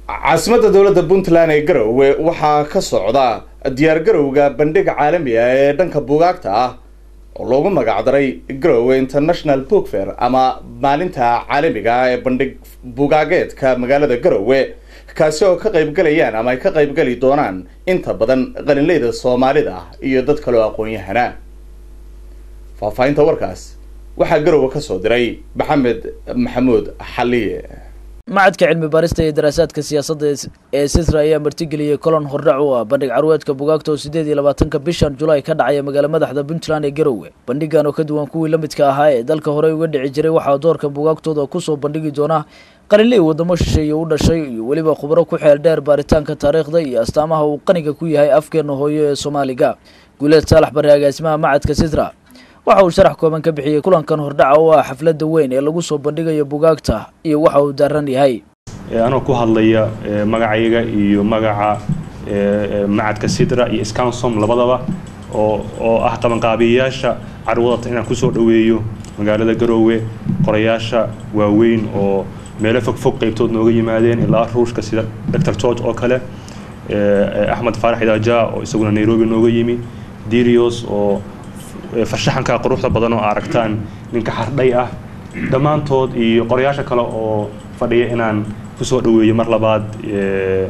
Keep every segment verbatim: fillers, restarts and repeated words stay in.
caasimadda dowladda Puntland ee Garowe waxaa ka socda diyaar garowga bandhig caalami ah ee dhanka buugaagta ah oo loogu magac daray Garowe International Book Fair ama maalinta caalamiga ah ee bandhig buugaageedka magaalada Garowe kaasi oo ka qayb galayaan ama ay ka qayb gali doonaan inta badan qalinleyda Soomaalida iyo dad kale oo aqoon-yahana faafaynta warkaas waxaa Garowe ka soo diray Maxamed Maxamuud Xaliye معدك علمي باريستا دراسات كسياسة سيسرا أيام مرتجلية كلون هرعوا بندق عروات كبوجاكتو سديد إلى باتنك بيشان جولاي كدعية مجال مدح ذا بنتلان جروه بندقانو كدوان كوي لمت كهاي دالك هراي ودع جري وحضور كبوجاكتو ذا كوسو بندق جونا قال لي ودمش شيء ودا شيء ولي بخبره كحيل دار باريتان كتاريخ ذي استعمها وقنيك كوي هاي أفكار إنه هو سوماليجا قلت صالح برياج اسمها معدك سيسرا waxaa sharax kooban ka bixiyay kulankan hordhaca oo ah xafladda weyn ee lagu soo bandhigayo buugaagta iyo waxa uu daran yahay anoo ku hadlaya magacayga iyo magaca macadka Sidra iyo Scansom labadaba oo oo ah qaban qaabiyaasha carwada inaan ku soo dhaweeyo magaalada Garowe qorayaasha waaweyn oo meelo fog fog qaybtood nooga yimaadeen ilaa ruushka sida Doctor George oo kale Ahmed Farax Idaaja oo isaguna Nairobi nooga yimi Dirios oo farshaxanka quruxda badan oo aragtaan ninka xardhay ah dhamaantood iyo qorayaasha kale oo fadhiya inaan ku soo dhaweeyo mar labaad ee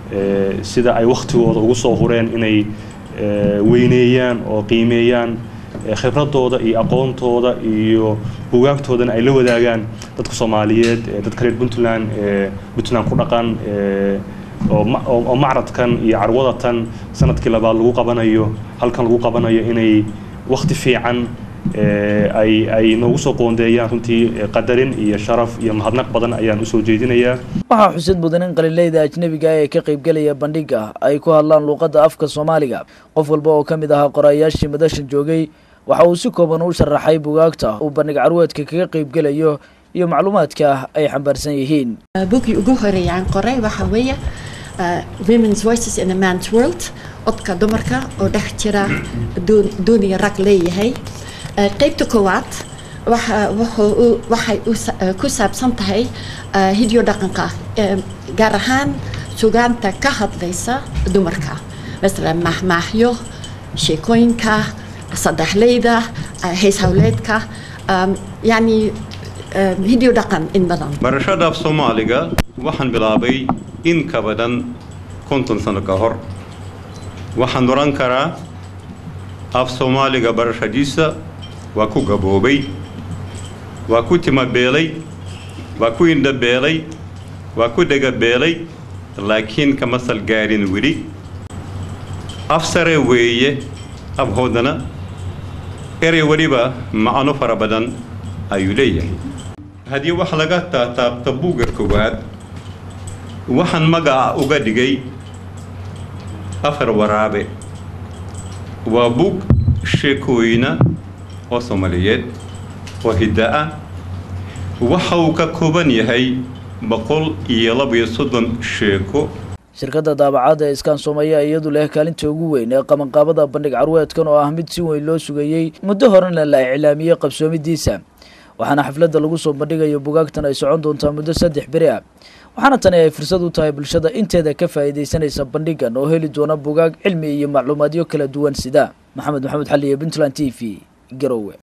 sida ay waqtigooda ugu soo horeen inay weyneeyaan oo qiimeeyaan khibradooda iyo aqoontooda iyo buugaagtoodana ay la wadaagaan dadka Soomaaliyeed dadka reer Puntland ee Puntland ku dhaqan ee oo macradkan iyo carwadatan sanadkii labaad lagu qabanayo halkan lagu qabanayo inay waqti fiican ay ay noogu soo qoondeeyaan runtii qadarin iyo sharaf iyo mahadnaq badan ayaan u soo jeedinayaa waxa xusid mudan in qalinleyda ajnabiga ay ka qayb galaya bandhiga ay ku hadlaan luqadda afka Soomaaliga qof walba oo kamid ah qorayaashii madashan joogay waxa uu si kooban u sharaxay buugaagta uu bandhig carweedka kaga qayb galayo iyo macluumaadka ay xambaarsan yihiin buugii ugu horeeyay qoray waxa weeye Women's Voices in a Man's World odka dumarka oo dhex jira dooniya rag leeyahay qaybta koowaad waxa waxay ku saabsan tahay hidyo dhaqanka gaar ahaan suugaanta ka hadlaysa dumarka masalan mahmaahyo sheekooyinka sadexleyda hees hawleedka yani hidyo dhaqan in badan barashada Soomaaliga waxaan bilaabay in ka badan konton sano ka hor waxaan oran karaa af Soomaaliga barashadiisa waa ku gaboobay waa ku timabeelay waa ku indhabeelay waa ku dagabeelay laakiin kama sal gaarin wili af sare weeye af hoodana erey waliba macno fara badan ayuu leeyahay haddii wax laga taataabta buugga koowaad waxaan magaca uga dhigay afar waraabe waa buug sheekooyina oo Soomaaliyeed oo hidaa waxa uu ka kooban yahay boqol iyo laba iyo soddon sheeko shirkadda daabacada ee Scansom ayaa iyadu leh kaalinta ugu weyn ee qabanqaabada bandhig carweedkan oo ah mid si weyn loo sugayay muddo horena la iclaamiyay qabsoomidiisa waxaana xafladda lagu soo bandhigayo buugaagtan ay socon doontaa muddo saddex bari ah waxaana tani ay fursad u tahay bulshada inteeda ka faa'iideysanaysa bandhigan oo heli doona buugaag cilmi iyo macluumaadyo kala duwan sida Maxamed Maxamuud Xaliye Puntland T V Garowe.